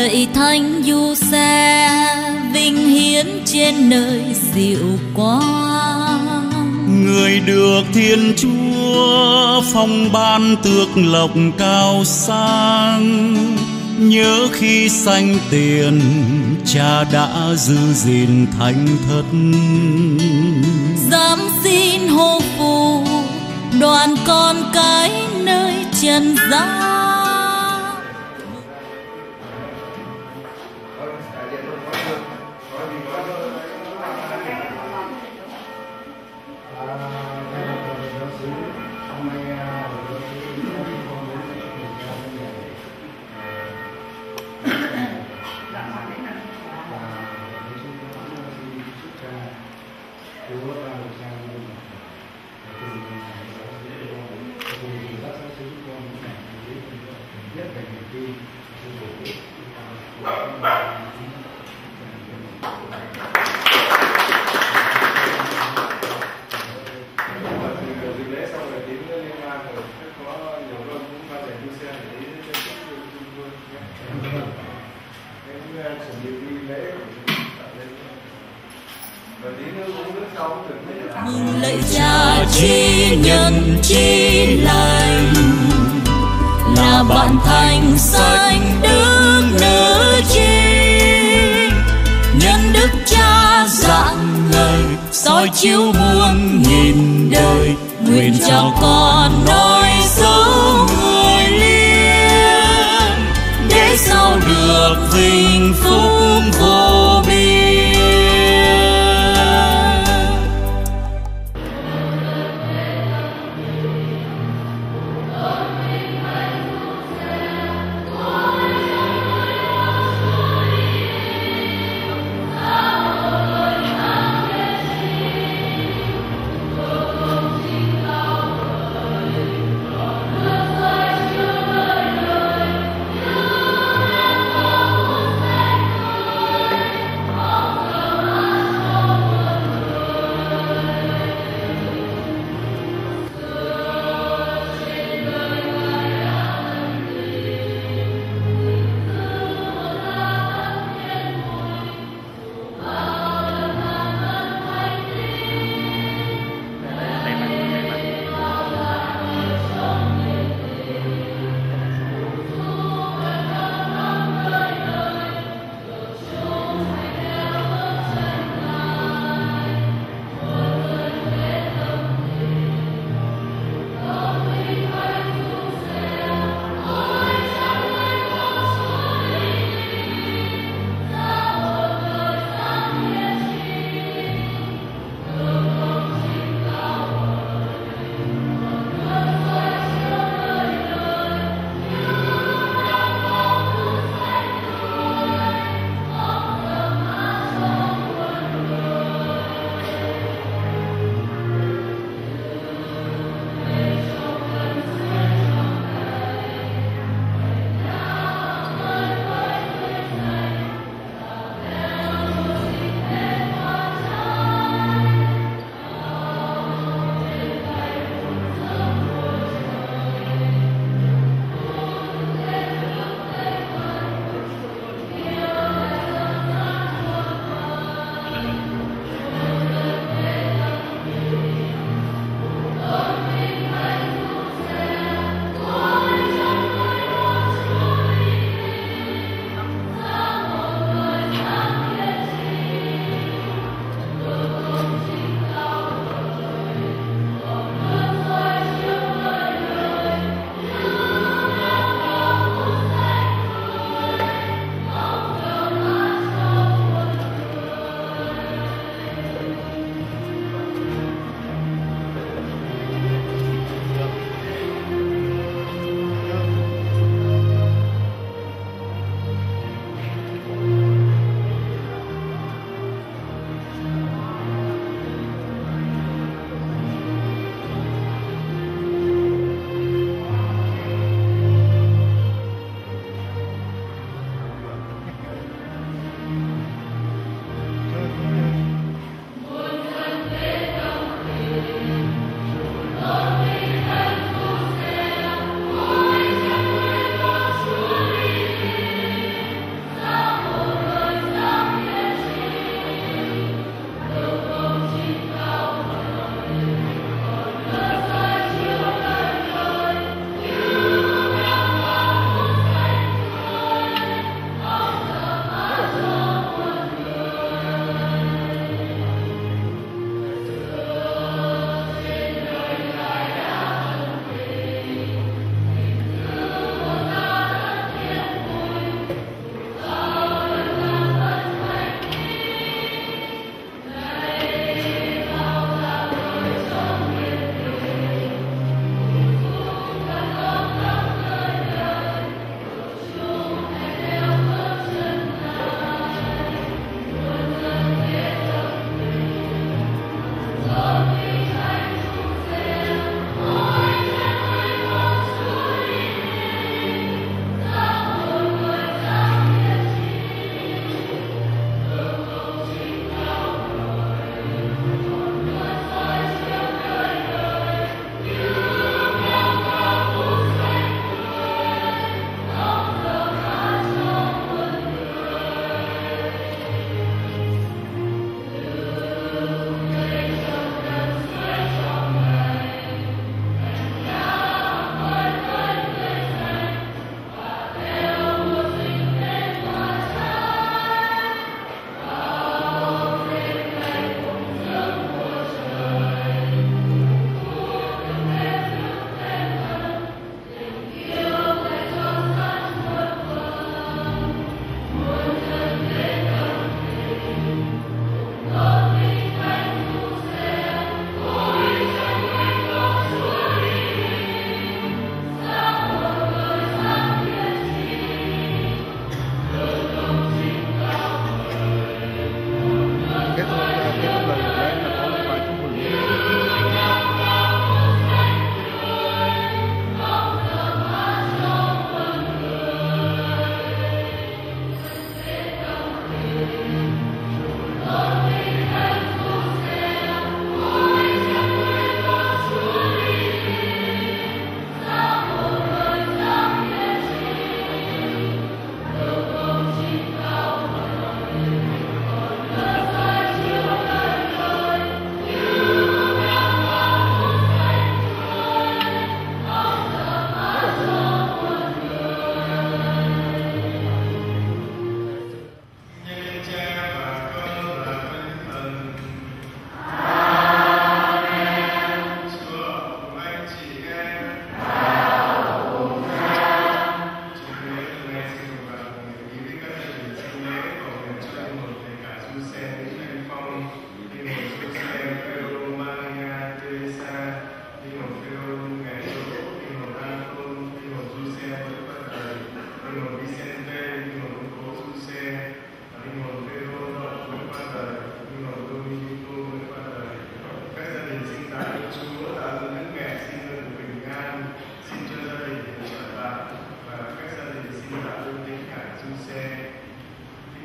lạy thánh du xe vinh hiến trên nơi dịu quang. Người được Thiên Chúa phong ban tước lộc cao sang, nhớ khi sanh tiền Cha đã giữ gìn thánh thất. Dám xin hô phù đoàn con cái nơi trần gian. Lạy Cha chi nhân chi lành, là bạn thành sanh đức nữ chi. Nhân đức Cha rạng ngời soi chiếu muôn nghìn đời, nguyện cho con nói dấu người liên, để sau được vinh phúc vô biên.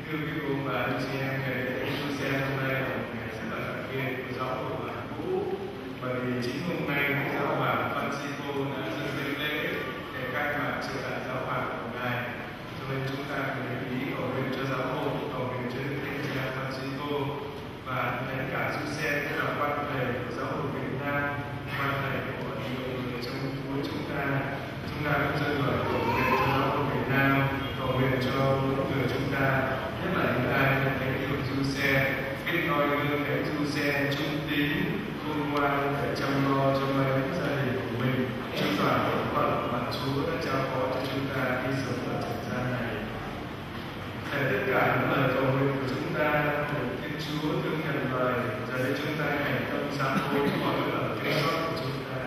Thưa quý cô và anh chị em, ngày lễ Chúa Giêsu hôm nay là một ngày rất là đặc biệt của giáo hội Bản Vũ, bởi vì chính hôm nay giáo hoàng Francisco đã dâng lên lễ để khai mạc triều đại giáo hoàng của ngài. Cho nên chúng ta cần lưu ý cầu nguyện cho giáo hội, cầu nguyện cho Đức Thánh Cha Francisco và Thánh cả Giuse, tức là quan thầy của giáo hội Việt Nam, quan thầy của nhiều người trong Chúa chúng ta. Chúng ta cũng dâng lời cầu nguyện cho giáo hội Việt Nam, cầu nguyện cho mỗi người chúng ta, nhất là những ai là Thánh yêu Giuse, biết noi gương Thánh Giuse trung tín, khôn ngoan để chăm lo cho mấy gia đình của mình, cho toàn bộ phận mà Chúa đã trao phó cho chúng ta khi sống ở trần gian này. Để tất cả những lời cầu nguyện của chúng ta được Thiên Chúa thương nhận lời, giờ đây chúng ta thành tâm sám hối mọi lỗi thiếu sót của chúng ta.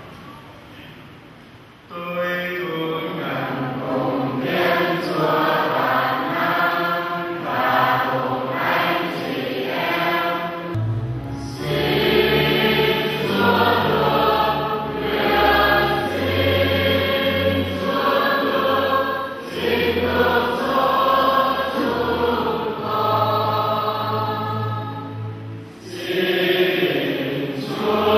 Tôi thuộc ngàn cùng Thiên Chúa toàn năng và cùng anh chị em. Xin Chúa thuộc nguyện, xin Chúa thuộc, xin thuộc cho chúng con. Xin Chúa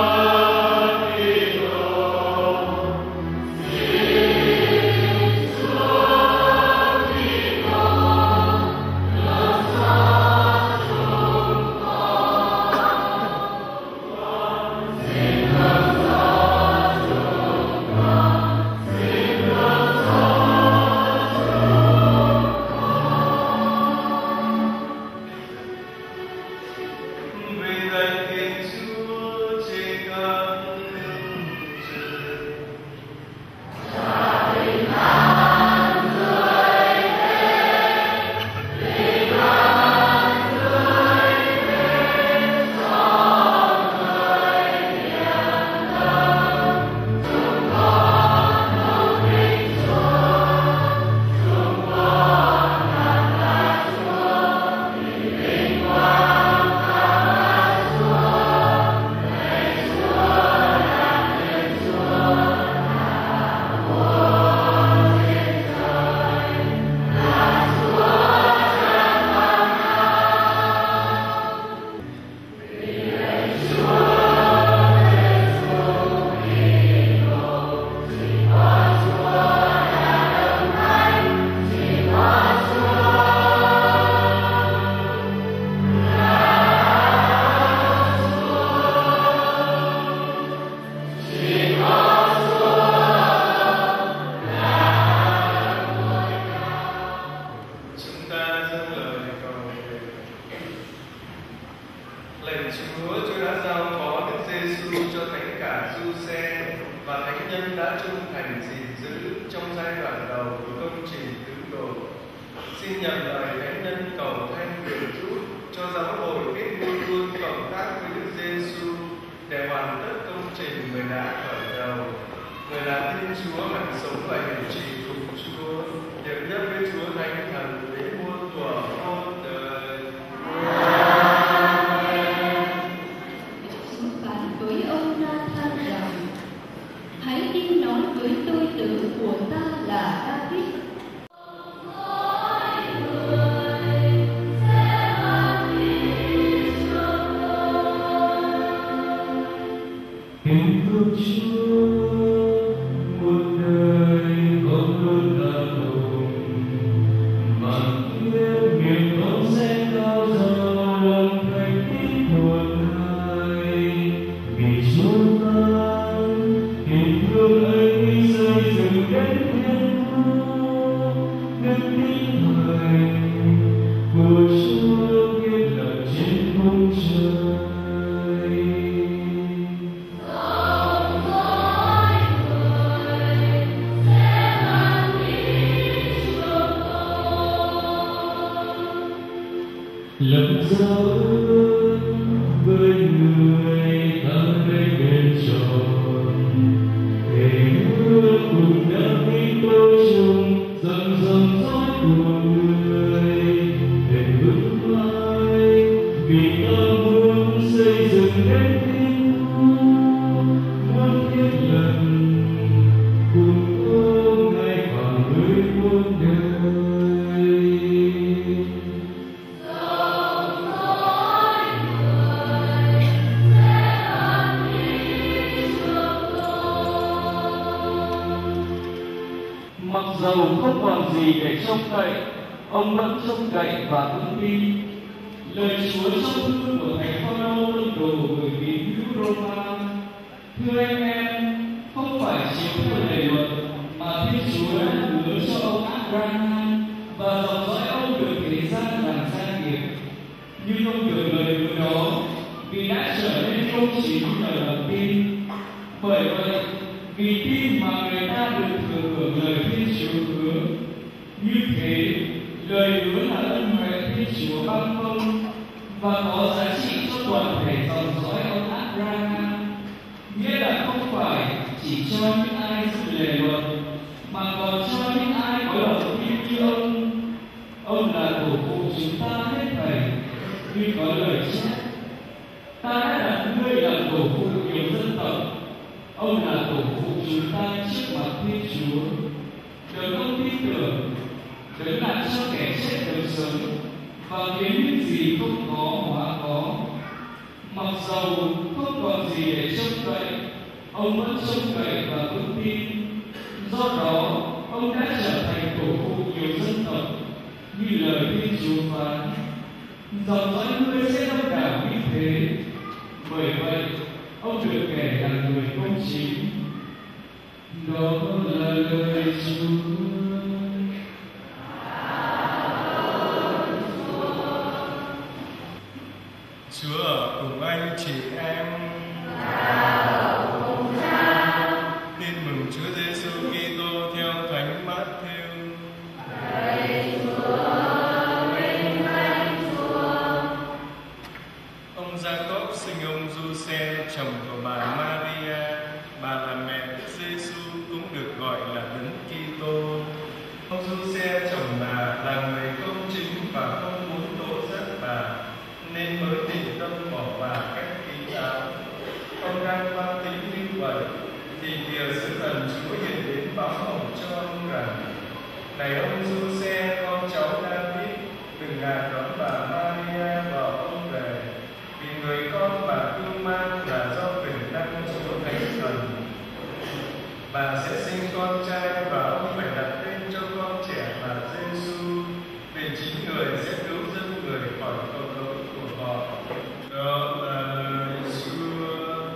Mặc dầu không còn gì để trông cậy, ông vẫn trông cậy và vững tin. Lời Chúa trong thư của thánh Phaolô luôn đồ gửi tín hữu Roma: thưa anh em, không phải chiếu theo lề luật mà Thiên Chúa đã hứa cho ông Abraham và dòng dõi ông được thế gian làm gia nghiệp. Nhưng ông được lời hứa đó vì đã trở nên công chính nhờ lòng tin. Bởi vậy, vì tin mà người ta được thừa hưởng lời Thiên Chúa hứa. Như thế, lời hứa là ân huệ Thiên Chúa ban công và có giá trị cho toàn thể dòng dõi ông Abraham. Nghĩa là không phải chỉ cho những ai giữ lề luật, mà còn cho những ai có lòng tin như ông. Ông là tổ phụ chúng ta hết thảy, như có lời chép: ta đã đặt ngươi làm tổ phụ nhiều dân tộc. Ông là tổ phụ chúng ta trước mặt Thiên Chúa. Đừng ông tin tưởng, đừng làm cho kẻ chết được sống, và biến những gì không có hóa có. Mặc dầu không còn gì để trông cậy, ông vẫn trông cậy và vững tin. Do đó, ông đã trở thành tổ phụ nhiều dân tộc, như lời Thiên Chúa phán: dòng dõi ngươi sẽ đông đảo như thế. Bởi vậy, ông được kể là người công chính. Đó là lời Chúa. Chúa ở cùng anh chị em. Tin mừng Chúa Giêsu Kitô theo Thánh Mát-thêu. Ông Gia-cốp sinh ông Giuse, chồng của bà Maria, bà là mẹ Đức Giêsu, cũng được gọi là Đấng Kitô. Ông Giuse chồng bà là người công chính và không muốn đổ rất bà, nên mới định tâm bỏ bà cách kín đáo. Ông đang mang tính như vậy thì kìa sứ thần Chúa hiện đến báo hồng cho ông rằng: này ông Giuse, con cháu David, đừng ngại đón bà Maria vào ông về, vì người con bà cưu mang là do quyền năng Chúa Thánh Thần. Bà sẽ sinh con trai và ông phải đặt tên cho con trẻ là Giêsu, vì chính người sẽ cứu dân người khỏi tội lỗi của họ. Đó là lời Chúa.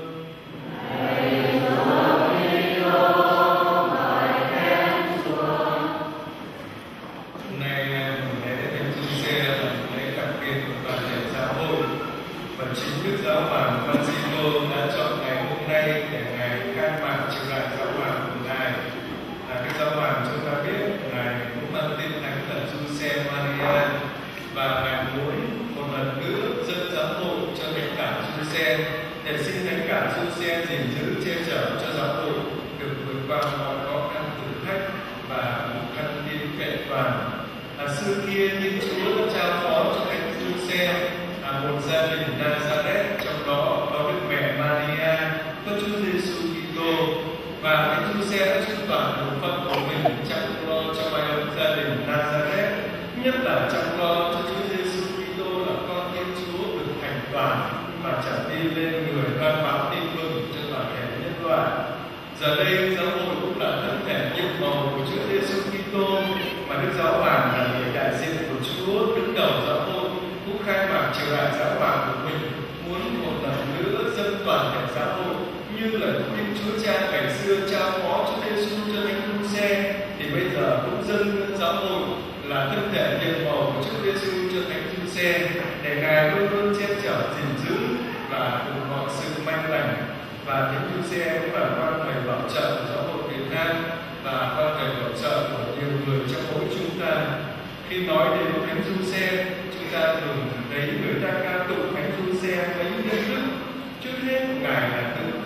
Này ngày lễ Thánh Giuse là lễ đặc biệt của toàn thể giáo hội, và chính Đức Giáo hoàng Francisco đã chọn ngày hôm nay để ngài khai mạc triều đại giáo hoàng của ngài. Là Đức Giáo hoàng chúng ta biết ngài cũng mang tên Thánh thần Giuse Maria, và ngài muốn một lần nữa dẫn giáo hội cho thánh cảm Giuse, để xin thánh cảm Giuse gìn giữ che chở cho giáo hội được vượt qua mọi khó khăn thử thách và một căn tin vẹn toàn. Xưa kia Thiên Chúa đã trao phó cho thánh Giuse một gia đình Nazareth, trong đó có Đức Mẹ Maria, có Chúa Giêsu Kitô, và thánh Giuse đã chu toàn bổn phận của mình chăm lo cho mái ấm gia đình Nazareth, nhất là chăm lo cho Chúa Giêsu Kitô là con Thiên Chúa được thành toàn mà trở đi lên người loan báo tin mừng cho toàn thể nhân loại. Giờ đây giáo hội cũng là thân thể nhiệm màu của Chúa Giêsu Kitô, mà Đức Giáo hoàng là người đại diện của Chúa đứng đầu giáo hội, cũng khai mạc triều đại giáo hoàng của mình, muốn một lần nữa dân toàn thể giáo hội như là Thiên Chúa Cha ngày xưa trao phó cho Giêsu cho thánh Giuse, thì bây giờ cũng dâng giáo hội là thân thể nhiệm màu của Chúa Giêsu cho thánh Giuse, để ngài luôn luôn che chở gìn giữ và ủng hộ sự manh lành. Và thánh Giuse cũng là quan thầy bảo trợ của giáo hội Việt Nam và quan thầy bảo trợ của nhiều người trong mỗi chúng ta. Khi nói đến thánh Giuse, chúng ta thường thấy người ta ca tụng thánh Giuse với nhân đức. Trước hết ngài là người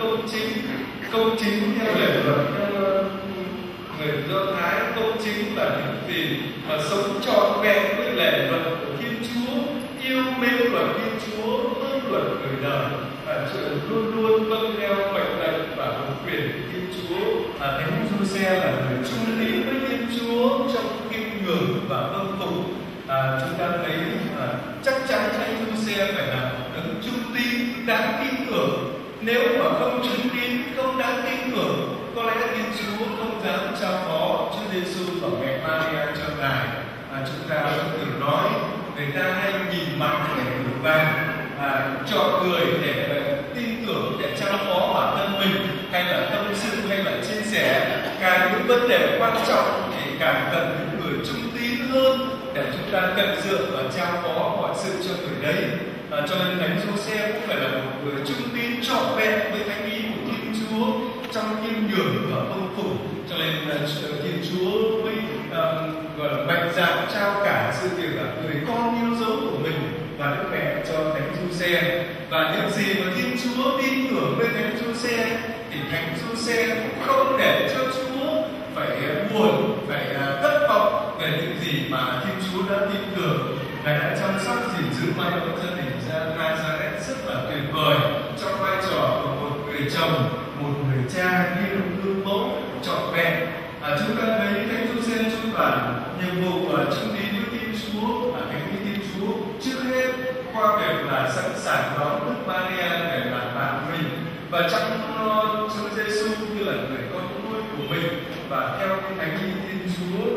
công chính theo lề luật, theo người Do Thái. Công chính là những gì mà sống trọn vẹn với lề luật của Thiên Chúa, yêu mến luật Thiên Chúa hơn luật người đời, và luôn luôn vâng theo mệnh lệnh và huấn quyền của Thiên Chúa. Thánh Giuse là người trung tín với Thiên Chúa trong kính ngưỡng và vâng phục. Chúng ta thấy chắc chắn thánh Giuse phải là đấng trung tín, đáng tin tưởng. Nếu mà không trung tín, không đáng tin tưởng, có lẽ Thiên Chúa không dám trao phó Chúa Giêsu những vấn đề quan trọng thì càng cần những người trung tín hơn để chúng ta cận dựa và trao phó mọi sự cho người đấy. Cho nên Thánh Giuse cũng phải là một người trung tín trọn vẹn với thánh ý của Thiên Chúa trong khiêm nhường và vâng phục. Cho nên Thiên Chúa mới gọi là mạnh dạn trao cả sự việc là người con yêu dấu của mình và Đức Mẹ cho Thánh Giuse. Và những gì mà Thiên Chúa tin tưởng với Thánh Giuse thì Thánh Giuse cũng không để cho Chúa phải buồn, phải thất vọng về những gì mà Thiên Chúa đã tin tưởng. Ngài đã chăm sóc gìn giữ mái ấm gia đình Nazareth rất là tuyệt vời trong vai trò của một người chồng, một người cha như gương mẫu trọn vẹn. Chúng ta thấy Thánh Giuse trung đoàn nhiệm vụ trung tín với Thiên Chúa và thánh với Thiên Chúa trước hết qua việc là sẵn sàng đón Đức Maria để làm bạn mình và chăm lo Chúa Giêsu như là người con nuôi của mình và theo thánh ý Thiên Chúa.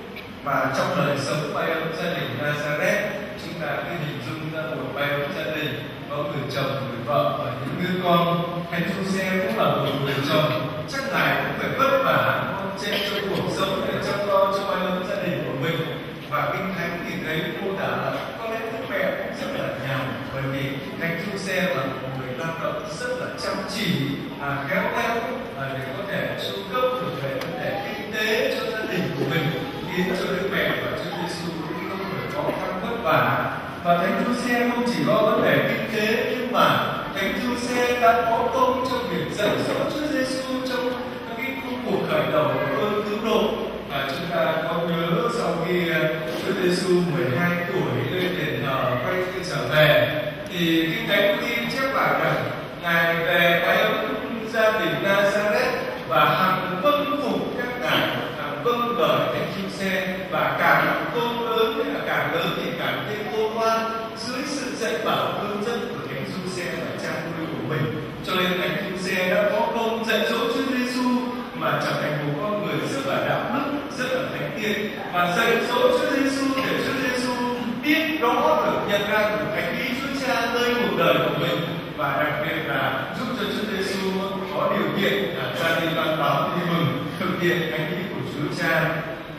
Và trong đời sống mái ấm gia đình Nazareth, chúng ta cứ hình dung ra một mái ấm gia đình có người chồng, người vợ và những đứa con. Thánh Giuse cũng là một người chồng, chắc ngài cũng phải vất vả trên trong cuộc sống để chăm lo cho mái ấm gia đình của mình. Và Kinh Thánh thì thấy mô tả là có lẽ Đức Mẹ cũng rất là nhàn, bởi vì Thánh Giuse là một người lao động rất là chăm chỉ, khéo léo để có thể chu cấp được về vấn đề kinh tế cho gia đình của mình, khiến cho Đức Mẹ và Chúa Giêsu cũng không phải khó khăn vất vả. Và Thánh Giuse không chỉ lo vấn đề kinh tế, nhưng mà Thánh Giuse đã có công trong việc dạy dỗ Chúa Giêsu trong cái cuộc khởi đầu của ơn cứu độ. Và chúng ta có nhớ sau khi Chúa Giêsu 12 tuổi lên đền thờ quay trở về, thì Kinh Thánh ghi chép lại rằng ngài về mái ấm gia đình Nazareth và hằng vâng phục các ngài, hằng vâng lời Thánh Giuse, và càng tôn lớn hay là càng lớn thì càng thêm khôn ngoan dưới sự dạy bảo hướng dẫn của Thánh Giuse và cha nuôi của mình. Cho nên Thánh Giuse đã có công dạy dỗ Chúa Giêsu mà trở thành một con người rất là đạo đức, rất là thánh thiện, và dạy dỗ Chúa Giêsu để Chúa Giêsu biết rõ được nhận ra được thánh ý Chúa Cha nơi cuộc đời của mình, và đặc biệt là giúp cho Chúa Giêsu có điều kiện ra đi loan báo tin mừng, thực hiện thánh ý của Chúa Cha.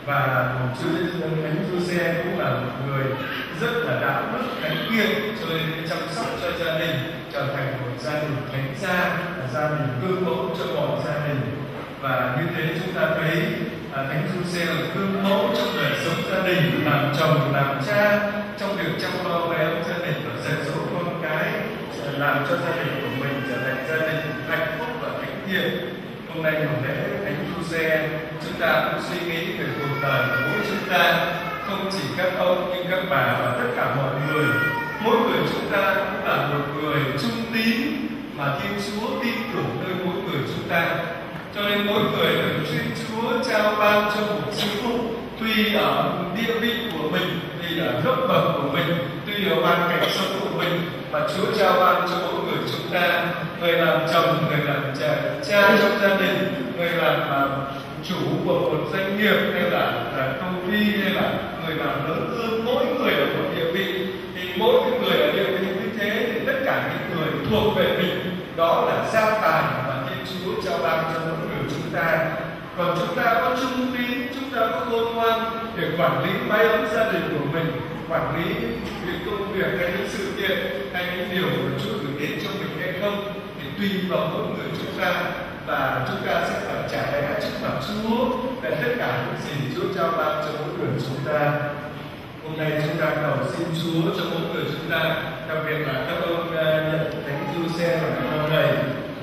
Và Thánh Giuse cũng là một người rất là đạo đức, thánh thiện, cho nên chăm sóc cho gia đình trở thành một gia đình thánh gia đình gương mẫu cho mọi gia đình. Và như thế chúng ta thấy Thánh Giuse là gương mẫu trong đời sống gia đình, làm chồng làm cha, trong việc chăm lo mái ấm gia đình và dạy dỗ con cái, làm cho gia đình của mình trở thành gia đình hạnh phúc và thánh thiện. Hôm nay ngày lễ Thánh Giuse, chúng ta cũng suy nghĩ về cuộc đời của mỗi chúng ta, không chỉ các ông nhưng các bà và tất cả mọi người. Mỗi người chúng ta cũng là một người trung tín mà Thiên Chúa tin tưởng nơi mỗi người chúng ta. Cho nên mỗi người được Chúa trao ban cho một sứ vụ, tùy ở địa vị của mình, tùy ở cấp bậc của mình, tùy ở hoàn cảnh sống của mình, mà Chúa trao ban cho mỗi người chúng ta. Người làm chồng, người làm cha trong gia đình, người làm chủ của một doanh nghiệp, hay là công ty, hay là người làm lớn hơn. Mỗi người ở một địa vị, thì mỗi người ở địa vị như thế thì tất cả những người thuộc về mình, đó là gia tài mà Thiên Chúa trao ban cho mỗi người chúng ta. Còn chúng ta có trung tín, chúng ta có khôn ngoan để quản lý mái ấm gia đình của mình, quản lý việc công việc hay những sự kiện hay những điều mà Chúa gửi đến cho mình hay không, thì tùy vào mỗi người chúng ta, và chúng ta sẽ phải trả lẽ trước mặt Chúa về tất cả những gì Chúa trao ban cho mỗi người chúng ta. Hôm nay chúng ta cầu xin Chúa cho mỗi người chúng ta, đặc biệt là các ông nhận Thánh Giuse và các ông này.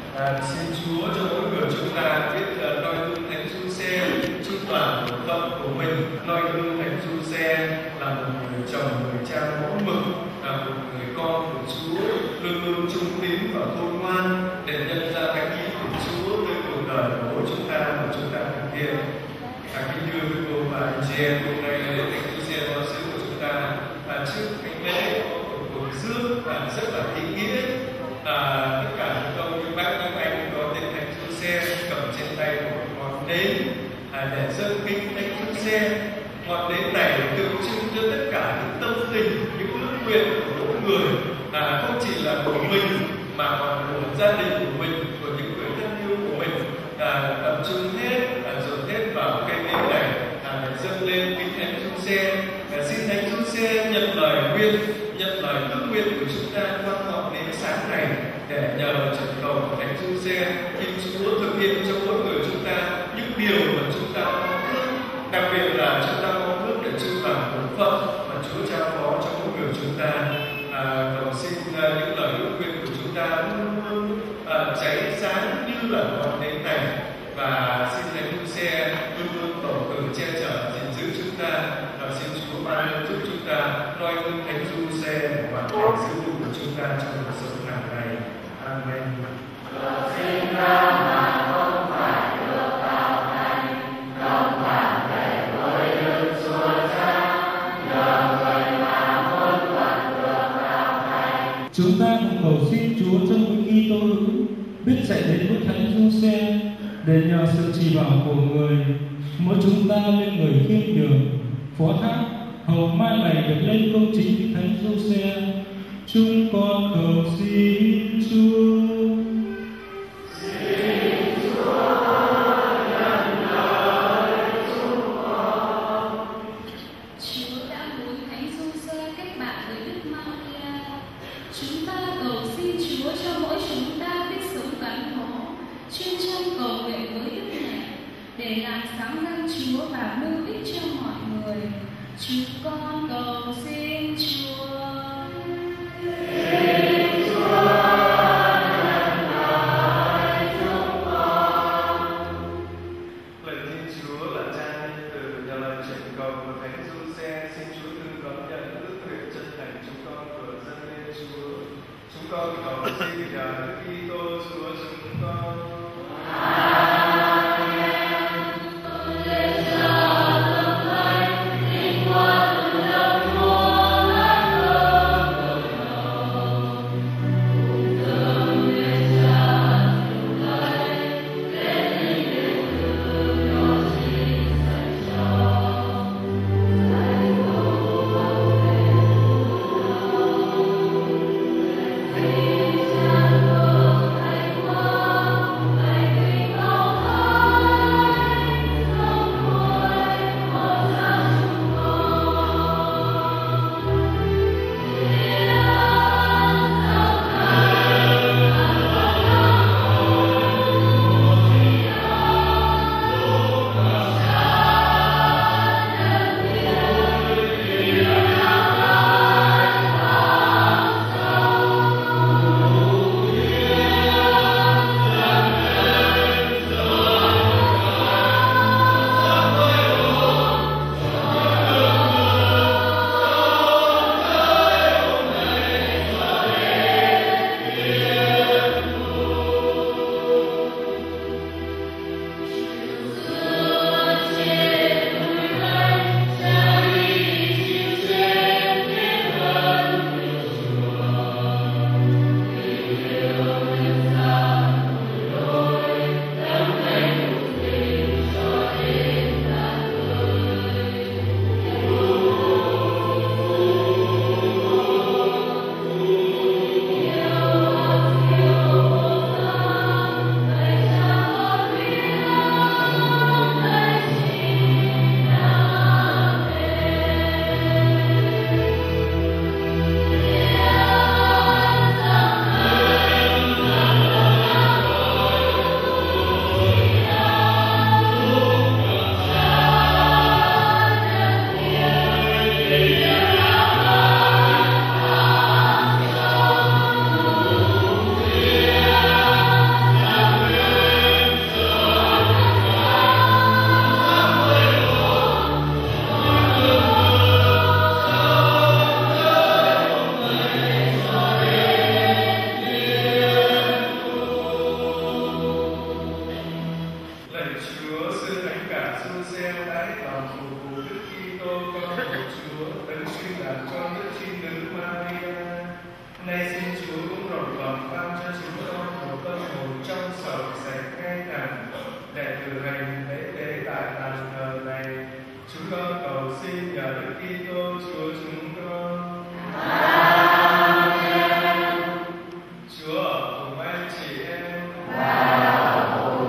Xin Chúa cho mỗi người chúng ta biết noi gương Thánh Giuse trung toàn của phận của mình, noi gương Thánh Giuse là một người chồng, người cha mẫu mực, là một người con của Chúa, luôn luôn trung tín và khôn ngoan để nhận ra thánh ý của Chúa với cuộc đời của mỗi chúng ta mà chúng ta thực hiện. Kính thưa quý cô và anh chị em, hôm nay là lễ Thánh Giuse giáo xứ của chúng ta, trước thánh lễ có một cuộc rước rất là ý nghĩa. Tất cả những ông như bác các anh có tên Thánh Giuse cầm trên tay một ngọn nến để dâng kính Thánh Giuse. Ngọn nến này tượng trưng cho tất cả những tâm tình, những ước nguyện của mỗi người, không chỉ là của mình mà còn của gia đình của mình, của những người thân yêu của mình, tập trung hết, dồn hết vào Giuse. Xin Thánh Giuse nhận lời ước nguyện của chúng ta qua ngọn nến sáng này, để nhờ trần cầu của Thánh Giuse, xin Chúa thực hiện cho mỗi người chúng ta những điều mà chúng ta mong ước, đặc biệt là chúng ta mong ước để chư bằng bổn phận mà Chúa trao phó cho mỗi người chúng ta. Cầu xin những lời ước nguyện của chúng ta luôn luôn cháy sáng như là ngọn nến này, và xin Thánh Giuse luôn luôn tổ cử che chở gìn giữ chúng ta, và xin Chúa ban ơn giúp chúng ta noi gương Thánh Giuse để hoàn thành sứ vụ của chúng ta trong cuộc sống hàng ngày. Amen. Xin ra mà không phải được tạo thành, đồng cảm về với Đức Chúa Cha, nhờ người mà muôn vật được tạo thành. Chúng ta cùng cầu xin Chúa trong mỗi Kitô hữu biết dạy đến với Thánh Giuse, để nhờ sự chỉ bảo của người, mỗi chúng ta lên người khiêm nhường, phó thác hầu mai này được lên công chính với Thánh Giuse. Chúng con cầu xin Chúa. để làm sáng danh Chúa và mưu ích cho mọi người. Chúng con cầu xin Chúa. Chúng con cầu xin nhờ Đức Kitô Chúa chúng con.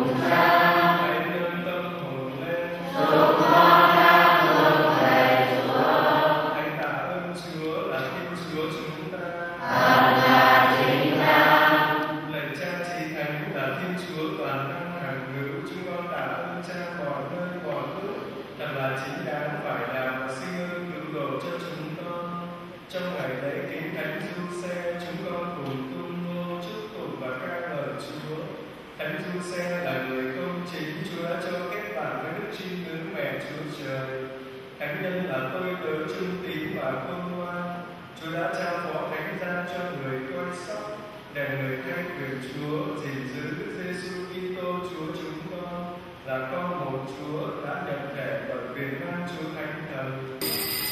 Hãy subscribe cho kênh Ghiền Mì Gõ để không bỏ lỡ là chính đáng phải làm và xin ơn cứu độ cho chúng con. Trong ngày lễ kính Thánh Giuse, chúng con cùng tung hô chúc tụng và ca ngợi Chúa. Thánh Giuse là người công chính, Chúa đã cho kết bạn với Đức Trinh Nữ Mẹ Chúa Trời. Thánh nhân là tôi tớ trung tín và khôn ngoan, Chúa đã trao phó thánh gian cho người coi sóc, để người theo quyền Chúa gìn giữ Giêsu Kitô Chúa chúng con là con một Chúa đã nhập thể bởi quyền năng Chúa Thánh Thần.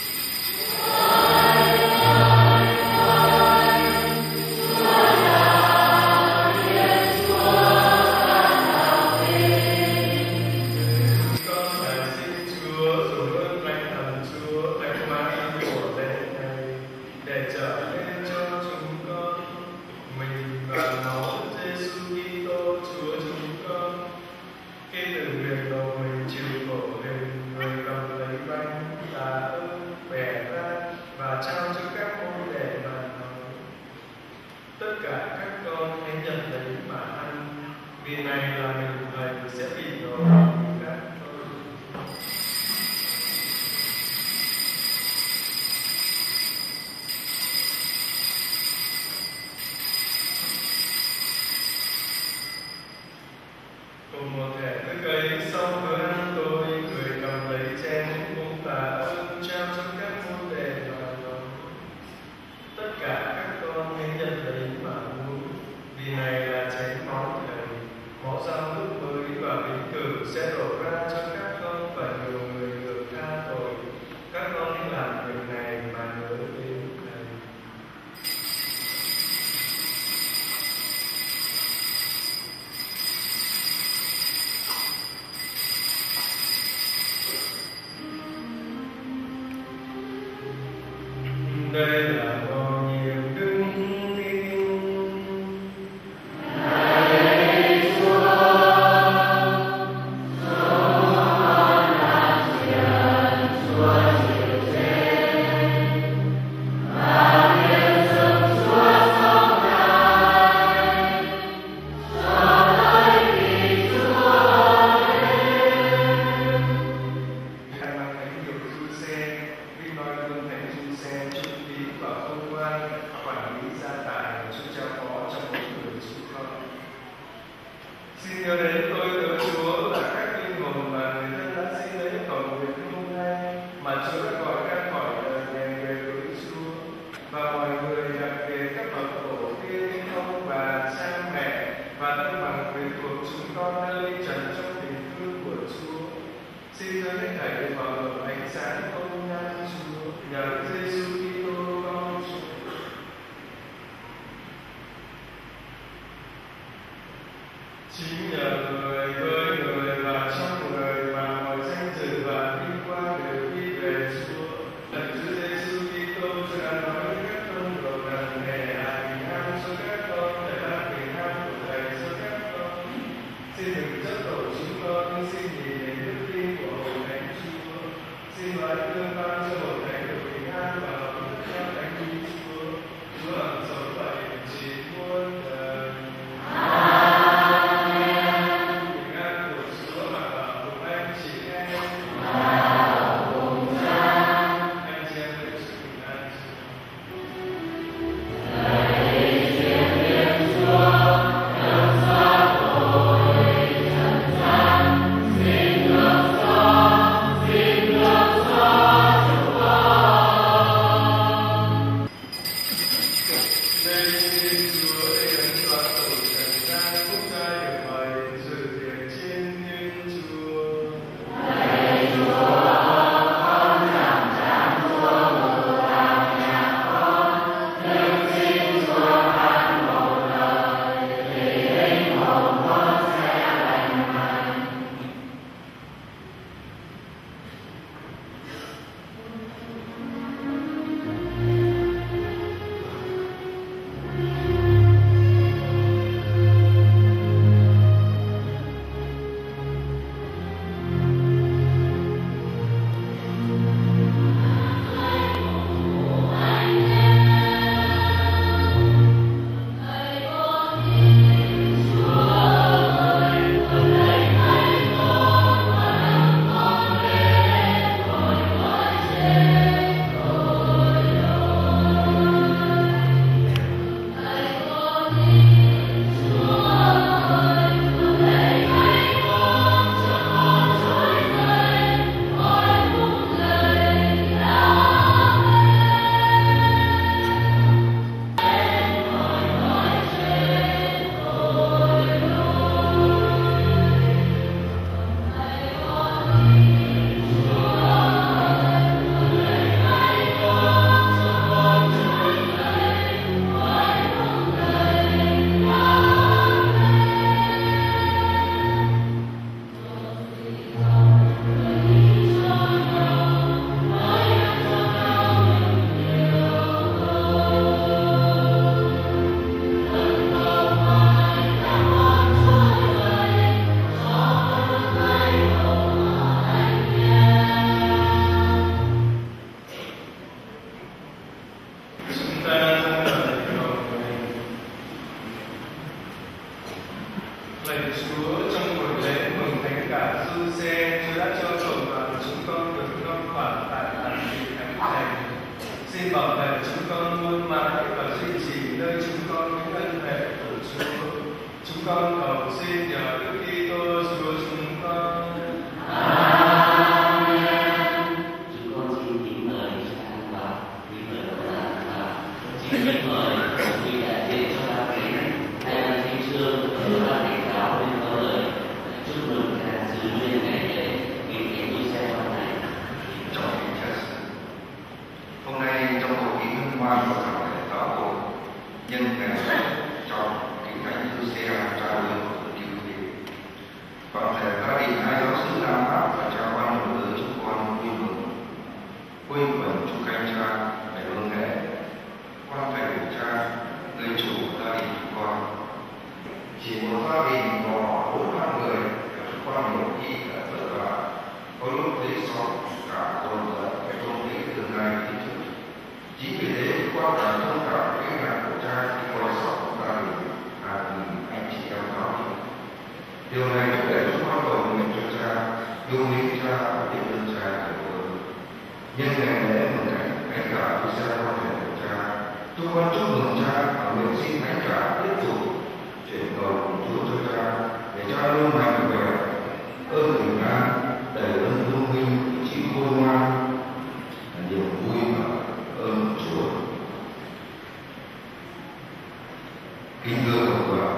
Đây là màu nhiệm đức tin. con cầu xin nhờ Đức Kitô Chúa chúng con. Chúng con xin kính mời cha và kính mời xin kính mời quý đại diện cho ban thánh hay là thánh chương ở ban thánh giáo bên có lời chúc mừng cha dự liên ngày lễ ngày kỷ niệm xe quan này. Trong kính cha sư, hôm nay trong hội nghị hân hoan của giáo hội giáo hội nhân ngày trong kính thánh thư xe trao lưu điều kiện, toàn thể gia đình hai giáo sư Nam Pháp và cha quan đồng tử chúng con vui mừng chúc anh cha ngày hương lễ quan thầy của cha người chủ gia đình chúng con. Chỉ một gia đình có 4-5 người, chúng con nhiều khi đã vất vả, có lúc thấy xót cả dồn dập cái công lý từ ngày đến trước. Chính vì thế chúng con đã thông cảm cái ngàn của cha khi coi sót gia đình hàng nghìn anh chị em giáo viên. Điều này thúc đẩy chúng con cầu nguyện cho cha, yêu mến cha và biết ơn cha của tôi. Nhân ngày lễ mừng thánh cả của cha quan hệ của cha, chúng con chúc mừng cha và nguyện xin thánh cả tiếp tục chuyển cầu Chúa cho cha để cha luôn mạnh khỏe, ơn bình an, đầy ơn tôn vinh, chỉ khôn ngoan, niềm vui và ơn Chúa. Kính thưa các bạn,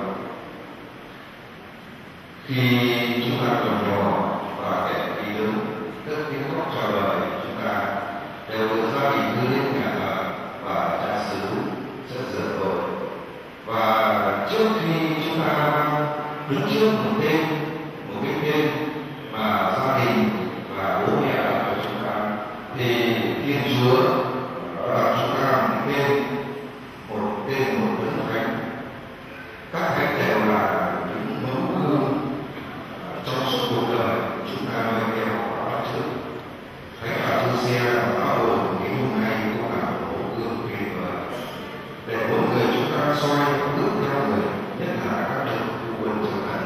khi chúng ta còn nhỏ và kẻ khi lớn, tất tiếng khóc chào đời chúng ta đều được gia đình đưa đến nhà thờ và cha xứ rất giờ rồi. Và trước khi chúng ta đứng trước một cái tên mà gia đình và bố mẹ của chúng ta, thì Thiên Chúa đã đặt chúng ta một tên một đấng thánh. Các thánh đều là những mẫu gương trong suốt cuộc đời chúng ta noi theo và bắt chước. Thánh cả thư xe và giáo hội ngày hôm nay cũng là một mẫu gương tuyệt vời để mỗi người chúng ta soi bước theo người, nhất là các bậc phụ huynh trưởng thành.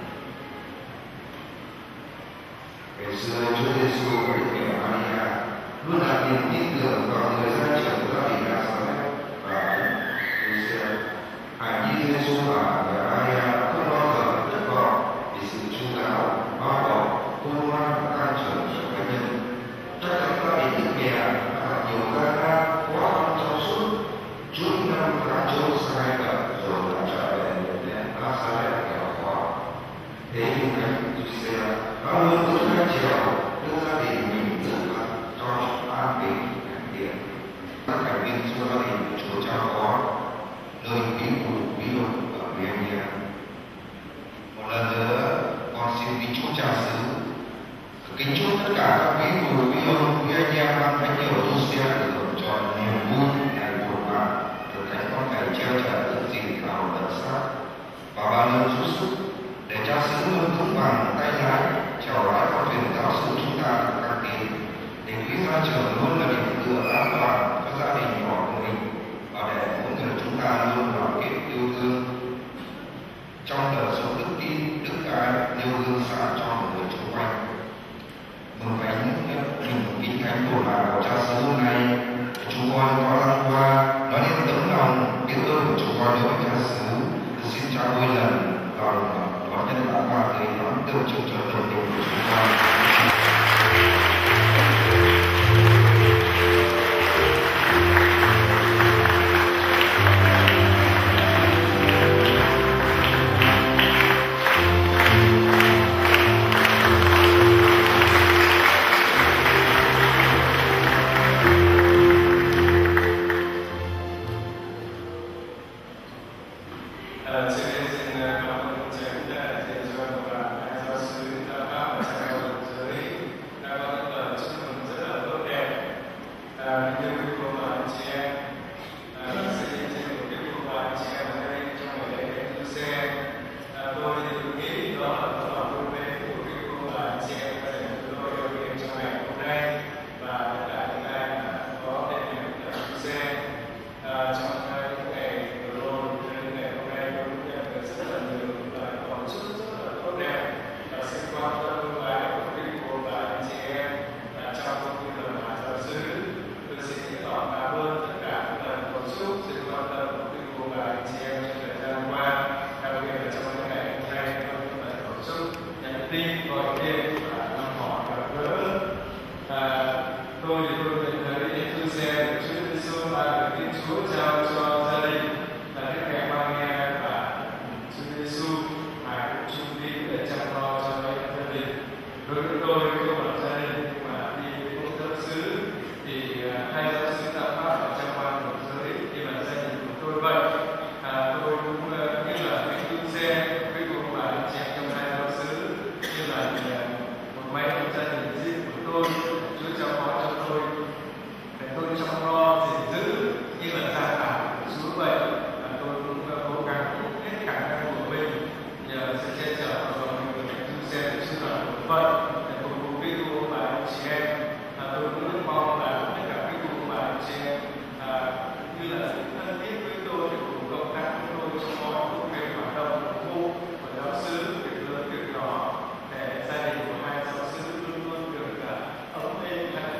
Ngày xưa Chúa Giêsu với mẹ Maria luôn là niềm tin tưởng vào người gia trưởng gia đình Nazareth và Giuse. Hài nhi Giêsu và mẹ Maria không bao giờ thất vọng vì sự chu đáo, bao bọc, khôn ngoan và can trở cho cá nhân. Chắc chắn gia đình Đức Mẹ đã nhiều gian nan, khó khăn trong suốt Chúa năm tháng trôi sai đậm rồi đã trở về đến Nazareth nghèo khó. Thế nhưng thánh Giuse đã luôn tự khai trèo đưa gia đình mình rất là cho an bình hạnh điện. Các thành viên trong gia đình của Chúa Cha có nơi kính phụ bí mật ở miền nhà. Một lần nữa con xin kính chúc cha xứ, kính chúc tất cả các quý phụ quý ông quý anh em ban thánh nhiều tu xe được hưởng trọn niềm vui ngày một vạn được thánh con thầy treo trả tự gìn vào tận sát và ban ơn Chúa sức để cha xứ luôn vững vàng tay lái chèo lái con thuyền giáo xứ chúng ta được các kỳ để quý gia trưởng luôn là điểm tựa an toàn cho gia đình nhỏ của mình và để mỗi người chúng ta luôn đoàn kết yêu thương trong đời sống đức tin, đức ái, nêu gương sáng cho mọi người xung quanh. Mừng kính thánh của bà của cha xứ hôm nay, chúng con có lan qua nói lên tấm lòng biết ơn của chúng con đối với cha xứ. Xin cha vui lần đón nhân bản qua tới đón tượng trưng cho đồng tình của chúng con. Hãy subscribe cho kênh Ghiền Mì Gõ để không bỏ lỡ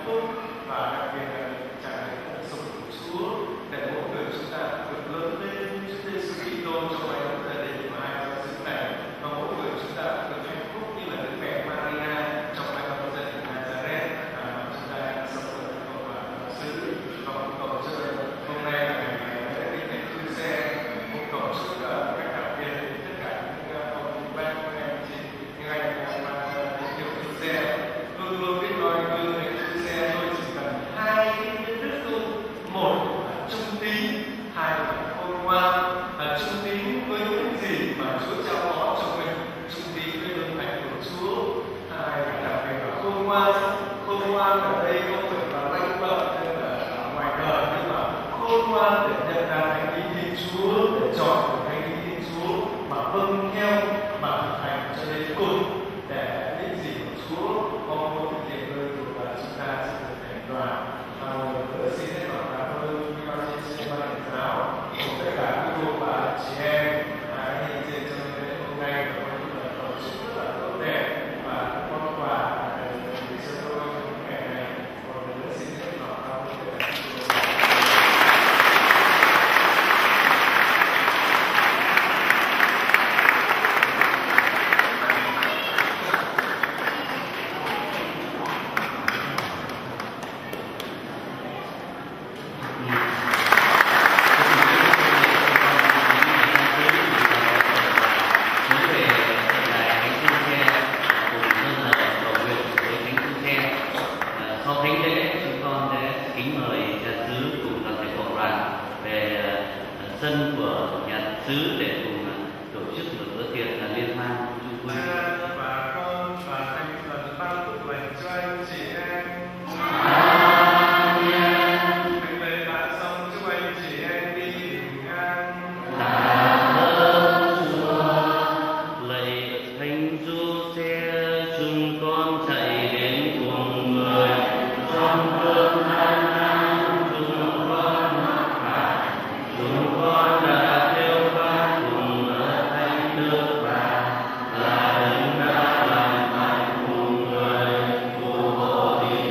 phúc và đặc biệt là tràn đầy ân sủng của Chúa để mỗi người chúng ta được lớn lên Chúa Giêsu Kitô trong mái ấm gia đình và hai giáo xứ này, và mỗi người chúng ta được hạnh phúc như là Đức Mẹ Maria trong mái ấm gia đình Nazareth mà chúng ta sống ở cộng hòa giáo xứ. Và cũng cầu cho hôm nay là ngày lễ Kinh Thánh Thư Xe, cũng cầu chúc các đặc biệt tất cả những ông bác các anh chị, những anh mà điều Thư Xe luôn luôn biết nói gương Thánh Thư Xe. Tôi chỉ cần hai cái đức thôi: một là trung tín, hai là khôn ngoan. Trung tín với những gì mà Chúa trao phó cho mình, trung tín với lương thánh của Chúa. Hai là đặc biệt là khôn ngoan. Khôn ngoan ở đây không phải là lanh lợi hay là ngoài đời, nhưng mà khôn ngoan để nhận ra thánh ý Thiên Chúa, để chọn được thánh ý Thiên Chúa mà vâng theo, mà thực hành cho đến cùng, để những gì của Chúa mong muốn thực hiện nơi của chúng ta sẽ được thành toàn. Tôi xin hết lòng cảm ơn các bác sĩ ban lãnh giáo cùng tất cả các cô và chị em hiện diện trong lễ hôm nay, và có những lời cầu chúc rất là tốt đẹp và món quà để cho tôi trong ngày này. Còn nữa xin hết lòng cảm ơn tất cả các cô. Sân của nhà xứ để cùng tổ chức một bữa tiệc liên hoan chung vui. Bà con và thành phần ban phúc lành cho anh chị em. Đừng để bạn xong chúc anh chị em đi bình an. Lạy Thánh Giuse, chúng con chạy đến cùng người trong cơn gian nan, chúng con mắc phải, chúng con đã theo phát cùng ở thánh nước và là đấng đã làm mạnh cùng người phù hộ điều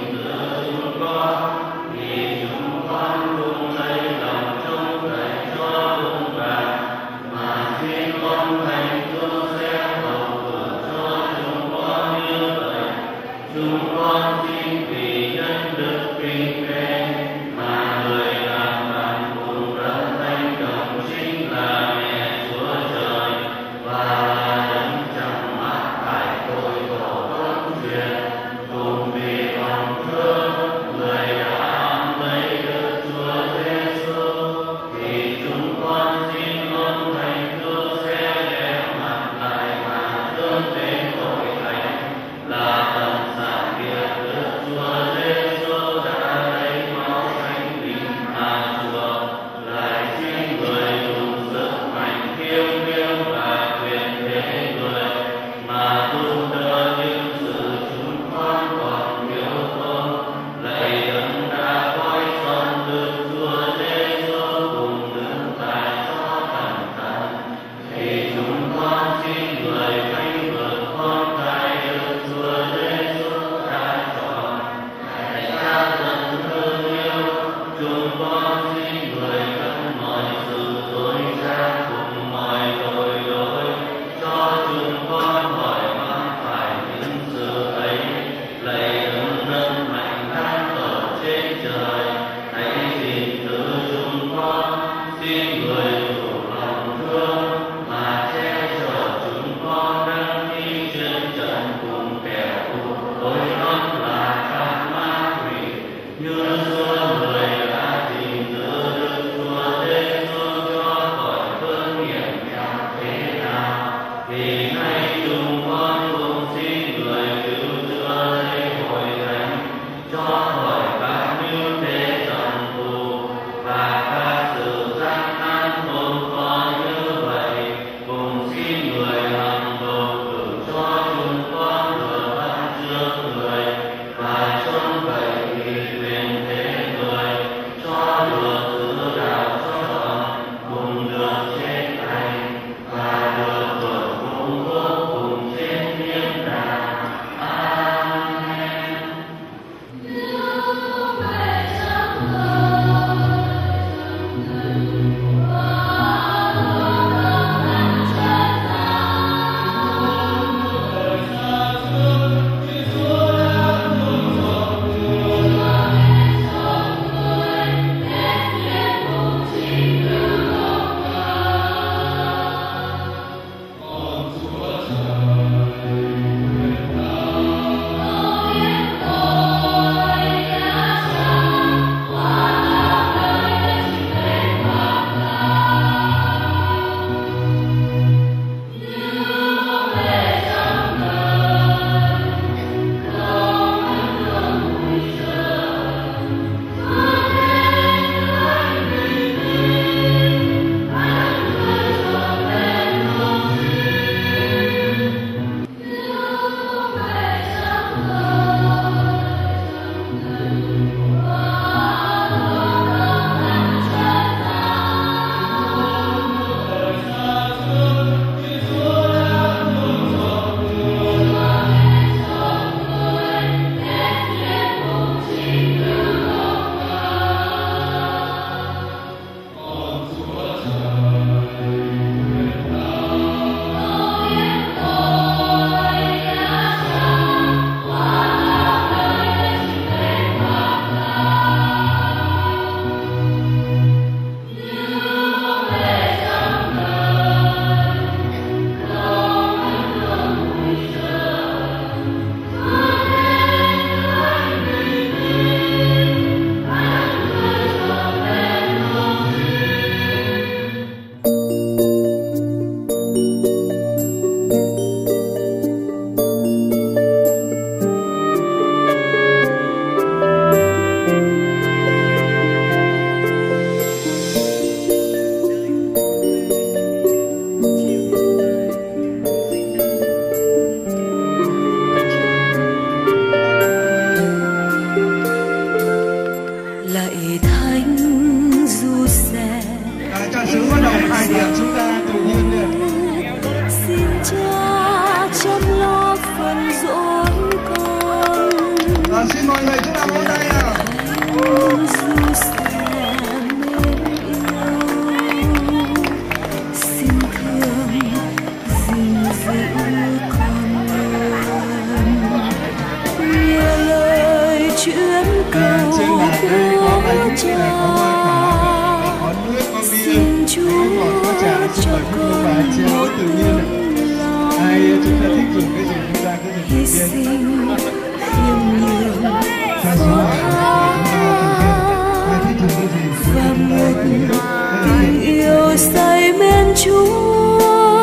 cầu trên bàn đây có bánh, Cha. có hoa quả, có nước, có bia, Xin Chúa có ngọt, có trà, xin mời quý cô bà chị em tự nhiên này. Ai chúng ta thích dùng cái gì chúng ta cứ dùng hy tự nhiên. sinh khiêm nhường Cha số là chúng ta ai thích dùng cái gì chúng và ta một tự nhiên. tình yêu say mến Chúa,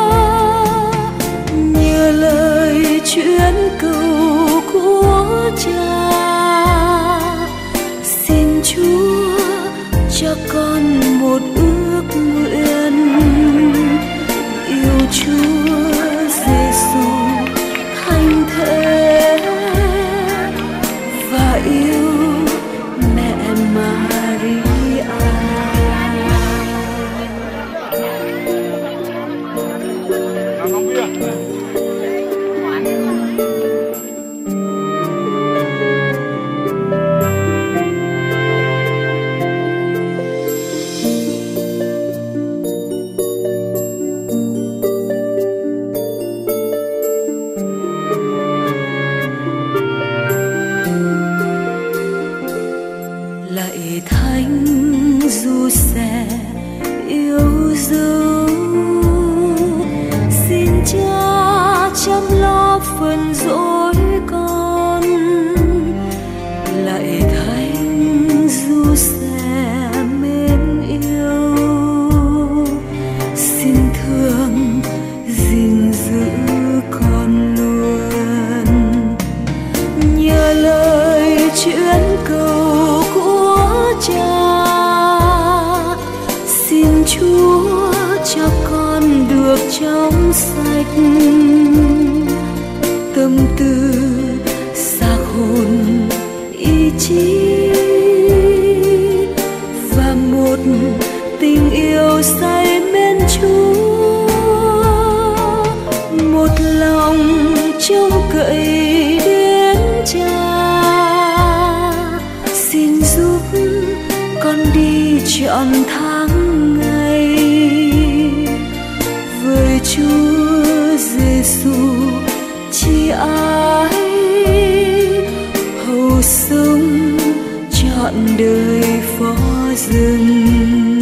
nhờ lời chuyến cầu của Cha. Xin Chúa cho con một ước nguyện, yêu Chúa Giêsu thánh thể và yêu mẹ Maria. Lạy Thánh Giuse yêu dấu, xin Cha chăm lo phần dỗi con. Lạy Thánh Giuse mến yêu, xin thương gìn giữ con luôn. Nhờ lời chuyến cầu của Cha, xin Chúa cho con được trong sạch tâm tư, xác hồn, ý chí và một tình yêu say mến Chúa, một lòng trông cậy đến Cha. Xin giúp con đi trọn tháng ngày với Chúa Giêsu chi ái, hầu sống trọn đời phó dâng.